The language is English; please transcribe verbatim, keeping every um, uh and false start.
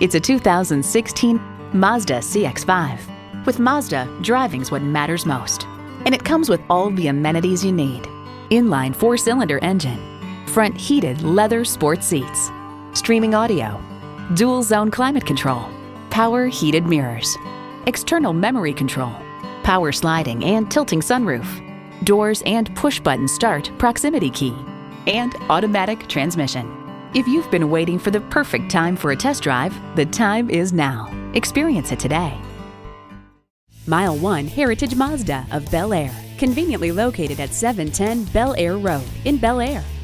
It's a two thousand sixteen Mazda C X five. With Mazda, driving's what matters most. And it comes with all the amenities you need. Inline four-cylinder engine, front heated leather sport seats, streaming audio, dual zone climate control, power heated mirrors, external memory control, power sliding and tilting sunroof, doors and push-button start proximity key, and automatic transmission. If you've been waiting for the perfect time for a test drive, the time is now. Experience it today. Mile one Heritage Mazda of Bel-Air, conveniently located at seven ten Bel-Air Road in Bel-Air.